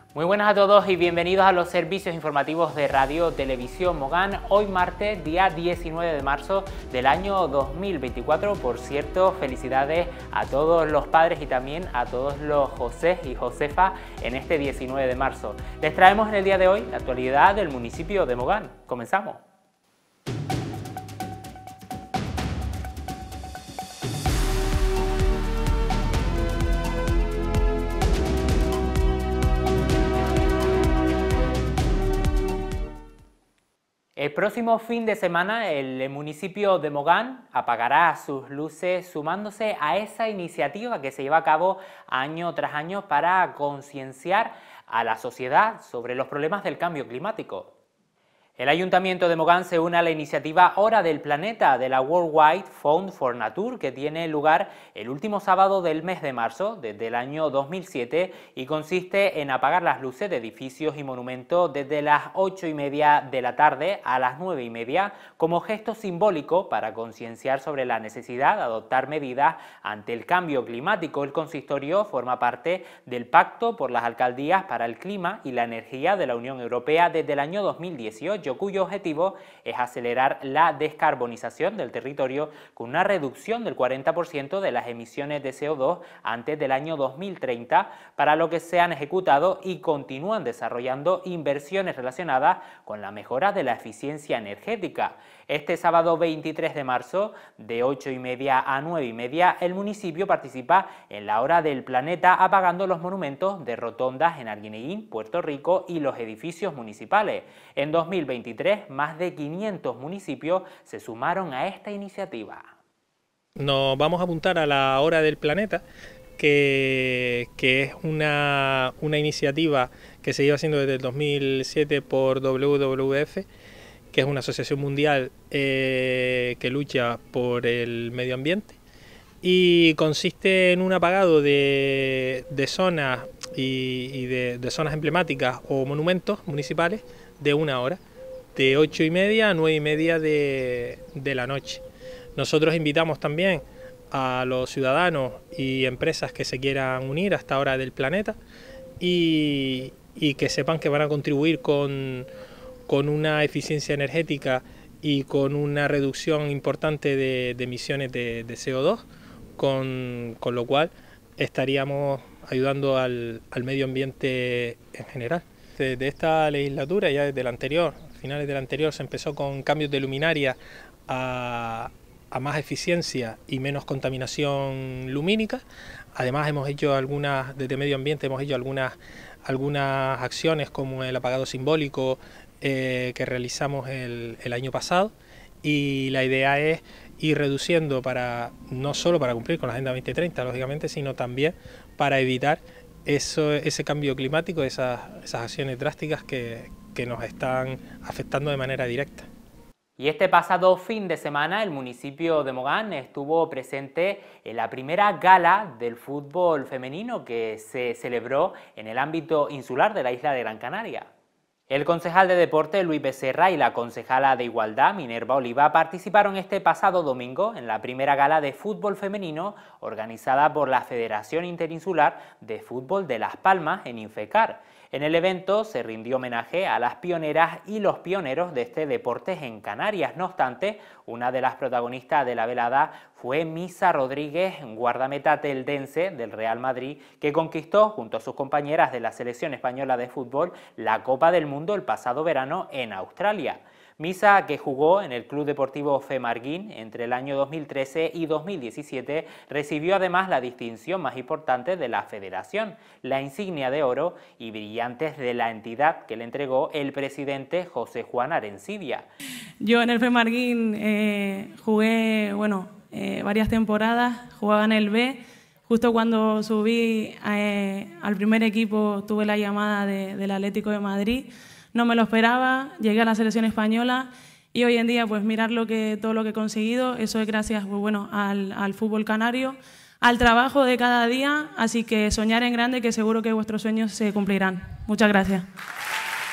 Muy buenas a todos y bienvenidos a los servicios informativos de Radio Televisión Mogán. Hoy martes, día 19 de marzo del año 2024. Por cierto, felicidades a todos los padres y también a todos los José y Josefa en este 19 de marzo. Les traemos en el día de hoy la actualidad del municipio de Mogán. Comenzamos. El próximo fin de semana el municipio de Mogán apagará sus luces sumándose a esa iniciativa que se lleva a cabo año tras año para concienciar a la sociedad sobre los problemas del cambio climático. El Ayuntamiento de Mogán se une a la iniciativa Hora del Planeta de la Worldwide Fund for Nature, que tiene lugar el último sábado del mes de marzo desde el año 2007 y consiste en apagar las luces de edificios y monumentos desde las 8:30 de la tarde a las 9:30 como gesto simbólico para concienciar sobre la necesidad de adoptar medidas ante el cambio climático. El consistorio forma parte del Pacto por las Alcaldías para el Clima y la Energía de la Unión Europea desde el año 2018. Cuyo objetivo es acelerar la descarbonización del territorio con una reducción del 40% de las emisiones de CO2 antes del año 2030, para lo que se han ejecutado y continúan desarrollando inversiones relacionadas con la mejora de la eficiencia energética. Este sábado 23 de marzo, de 8:30 a 9:30, el municipio participa en la Hora del Planeta apagando los monumentos de rotondas en Arguineguín, Puerto Rico y los edificios municipales. En 2023, más de 500 municipios se sumaron a esta iniciativa. Nos vamos a apuntar a la Hora del Planeta, que es una iniciativa que se lleva haciendo desde el 2007 por WWF, que es una asociación mundial que lucha por el medio ambiente, y consiste en un apagado de zonas y de zonas emblemáticas o monumentos municipales de una hora, de 8:30 a 9:30 de la noche. Nosotros invitamos también a los ciudadanos y empresas que se quieran unir a esta Hora del Planeta y que sepan que van a contribuir con una eficiencia energética y con una reducción importante de emisiones de CO2, con lo cual estaríamos ayudando al medio ambiente en general. De esta legislatura, ya desde la anterior, finales de la anterior, se empezó con cambios de luminaria a más eficiencia y menos contaminación lumínica. Además desde medio ambiente hemos hecho algunas acciones como el apagado simbólico que realizamos el año pasado, y la idea es ir reduciendo no solo para cumplir con la Agenda 2030, lógicamente, sino también para evitar ese cambio climático, esas acciones drásticas que nos están afectando de manera directa. Y este pasado fin de semana el municipio de Mogán estuvo presente en la primera gala del fútbol femenino que se celebró en el ámbito insular de la isla de Gran Canaria. El concejal de Deporte Luis Becerra y la concejala de Igualdad Minerva Oliva participaron este pasado domingo en la primera gala de fútbol femenino organizada por la Federación Interinsular de Fútbol de Las Palmas en Infecar. En el evento se rindió homenaje a las pioneras y los pioneros de este deporte en Canarias. No obstante, una de las protagonistas de la velada fue Misa Rodríguez, guardameta teldense del Real Madrid, que conquistó junto a sus compañeras de la selección española de fútbol la Copa del Mundo el pasado verano en Australia. Misa, que jugó en el Club Deportivo Femarguín entre el año 2013 y 2017, recibió además la distinción más importante de la federación, la insignia de oro y brillantes de la entidad que le entregó el presidente José Juan Arencibia. Yo en el Femarguín jugué varias temporadas, jugaba en el B. Justo cuando subí al primer equipo tuve la llamada del Atlético de Madrid. No me lo esperaba, llegué a la selección española y hoy en día pues mirar todo lo que he conseguido, eso es gracias al fútbol canario, al trabajo de cada día, así que soñar en grande, que seguro que vuestros sueños se cumplirán. Muchas gracias.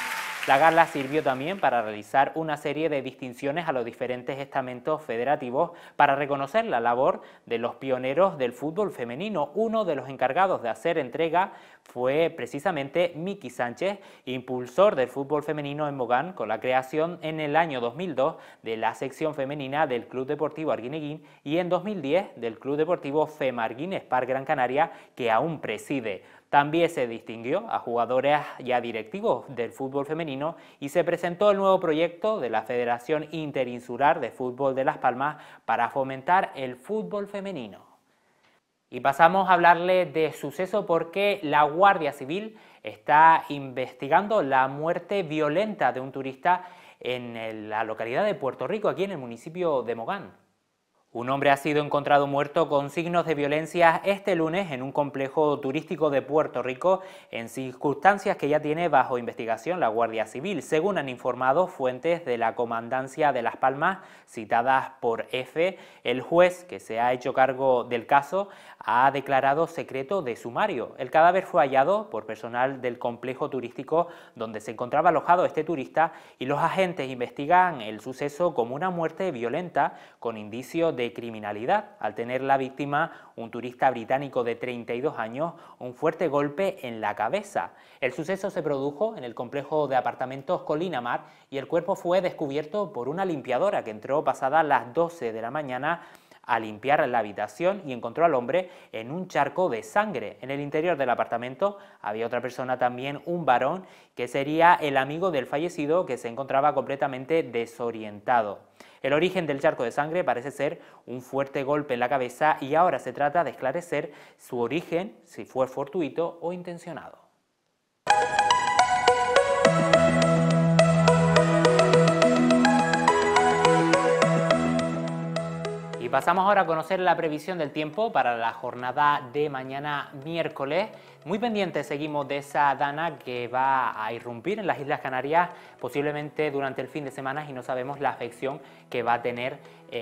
La gala sirvió también para realizar una serie de distinciones a los diferentes estamentos federativos para reconocer la labor de los pioneros del fútbol femenino. Uno de los encargados de hacer entrega fue precisamente Miki Sánchez, impulsor del fútbol femenino en Mogán, con la creación en el año 2002 de la sección femenina del Club Deportivo Arguineguín y en 2010 del Club Deportivo Femarguín Espar Gran Canaria, que aún preside. También se distinguió a jugadores y a directivos del fútbol femenino y se presentó el nuevo proyecto de la Federación Interinsular de Fútbol de Las Palmas para fomentar el fútbol femenino. Y pasamos a hablarle de suceso porque la Guardia Civil está investigando la muerte violenta de un turista en la localidad de Puerto Rico, aquí en el municipio de Mogán. Un hombre ha sido encontrado muerto con signos de violencia este lunes en un complejo turístico de Puerto Rico en circunstancias que ya tiene bajo investigación la Guardia Civil, según han informado fuentes de la Comandancia de Las Palmas citadas por EFE. El juez que se ha hecho cargo del caso ha declarado secreto de sumario. El cadáver fue hallado por personal del complejo turístico donde se encontraba alojado este turista y los agentes investigan el suceso como una muerte violenta con indicios de criminalidad, al tener la víctima, un turista británico de 32 años, un fuerte golpe en la cabeza. El suceso se produjo en el complejo de apartamentos Colina Mar y el cuerpo fue descubierto por una limpiadora que entró pasadas las 12 de la mañana a limpiar la habitación y encontró al hombre en un charco de sangre. En el interior del apartamento había otra persona también, un varón, que sería el amigo del fallecido, que se encontraba completamente desorientado. El origen del charco de sangre parece ser un fuerte golpe en la cabeza y ahora se trata de esclarecer su origen, si fue fortuito o intencionado. Y pasamos ahora a conocer la previsión del tiempo para la jornada de mañana miércoles. Muy pendientes seguimos de esa dana que va a irrumpir en las Islas Canarias posiblemente durante el fin de semana y no sabemos la afección que va a tener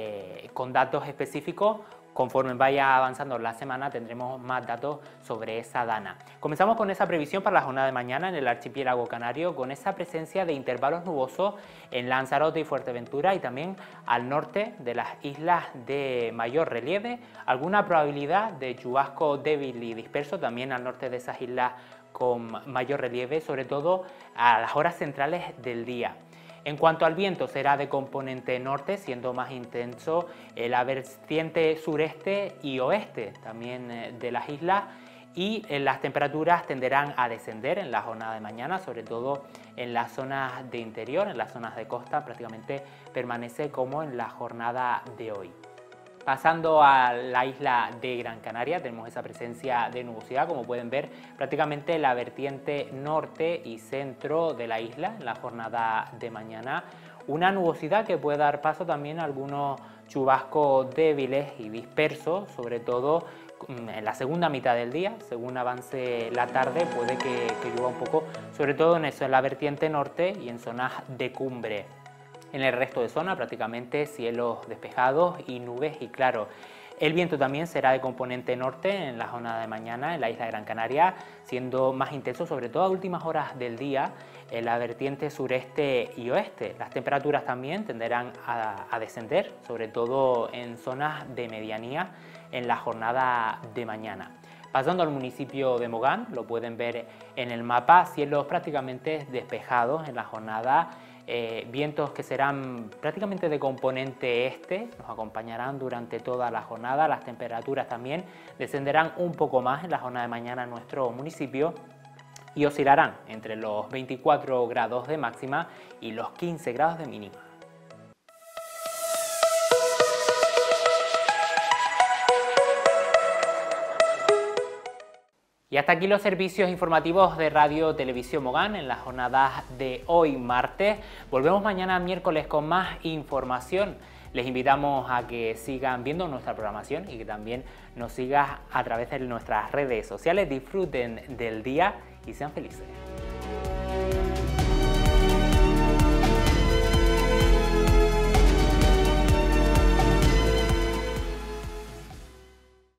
con datos específicos. Conforme vaya avanzando la semana tendremos más datos sobre esa dana. Comenzamos con esa previsión para la jornada de mañana en el archipiélago canario, con esa presencia de intervalos nubosos en Lanzarote y Fuerteventura y también al norte de las islas de mayor relieve. Alguna probabilidad de chubasco débil y disperso también al norte de esas islas con mayor relieve, sobre todo a las horas centrales del día. En cuanto al viento, será de componente norte, siendo más intenso la vertiente sureste y oeste también de las islas, y las temperaturas tenderán a descender en la jornada de mañana, sobre todo en las zonas de interior, en las zonas de costa, prácticamente permanece como en la jornada de hoy. Pasando a la isla de Gran Canaria, tenemos esa presencia de nubosidad, como pueden ver, prácticamente la vertiente norte y centro de la isla en la jornada de mañana. Una nubosidad que puede dar paso también a algunos chubascos débiles y dispersos, sobre todo en la segunda mitad del día. Según avance la tarde puede que llueva un poco, sobre todo en eso, en la vertiente norte y en zonas de cumbre. En el resto de zona prácticamente cielos despejados y nubes y claro. El viento también será de componente norte en la jornada de mañana en la isla de Gran Canaria, siendo más intenso sobre todo a últimas horas del día en la vertiente sureste y oeste. Las temperaturas también tenderán a descender, sobre todo en zonas de medianía en la jornada de mañana. Pasando al municipio de Mogán, lo pueden ver en el mapa, cielos prácticamente despejados en la jornada. Vientos que serán prácticamente de componente este, nos acompañarán durante toda la jornada. Las temperaturas también descenderán un poco más en la jornada de mañana en nuestro municipio y oscilarán entre los 24 grados de máxima y los 15 grados de mínima. Y hasta aquí los servicios informativos de Radio Televisión Mogán en las jornadas de hoy martes. Volvemos mañana miércoles con más información. Les invitamos a que sigan viendo nuestra programación y que también nos sigan a través de nuestras redes sociales. Disfruten del día y sean felices.